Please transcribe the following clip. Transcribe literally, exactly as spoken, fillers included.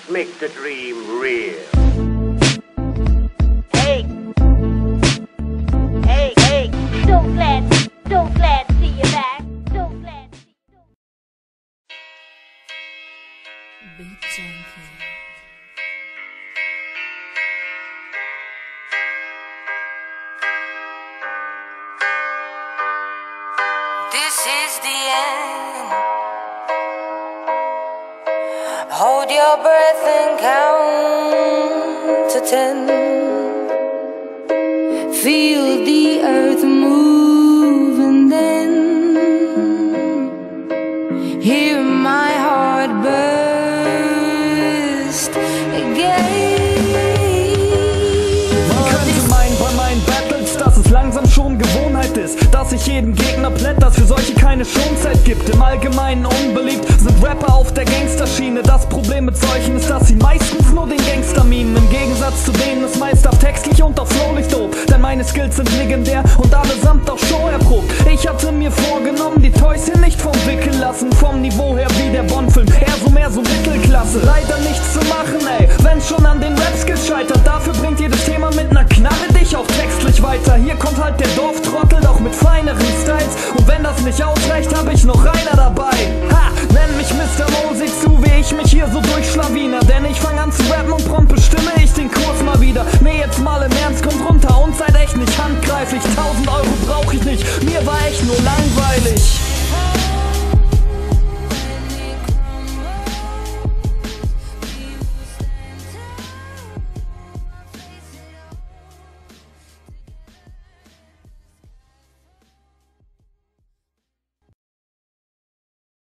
make the dream real. Hey, hey, hey, so glad, so glad to see you back, so glad to see you. Beat Junkie. This is the end. Hold your breath and count to ten. Feel the earth move and then hear my heart burst again. Man könnte meinen bei meinen Battles, dass es langsam schon Gewohnheit ist, dass ich jeden Gegner plätt, dass für solche keine Schonzeit gibt. Im Allgemeinen unbeliebt sind Rapper auf der Gangsterschiene. Das Problem mit solchen ist, dass sie meistens nur den Gangster mimen. Im Gegensatz zu denen ist meist auf textlich und auf flowlich dope. Denn meine Skills sind legendär und allesamt auch Show erprobt. Ich hatte mir vorgenommen, die Toys hier nicht vom Wickel lassen. Vom Niveau her wie der Bond-Film, eher so mehr so Mittelklasse. Leider nichts zu machen, ey, wenn schon an den Rap-Skills scheitert. Dafür bringt jedes Thema mit ner Knarre dich auch textlich weiter. Hier kommt halt der Dorftrottel, doch mit feineren Styles. Und wenn das nicht ausreicht, hab ich noch Rainer dabei. Ha, nenn mich Mister Mo, siehst du, wie ich mich hier so durchschlawiner. Denn ich fang an zu rappen und prompt bestimme ich den Kurs mal wieder. Nee, jetzt mal im Ernst, kommt runter und seid echt nicht handgreiflich. Tausend Euro brauch ich nicht, mir war echt nur langweilig.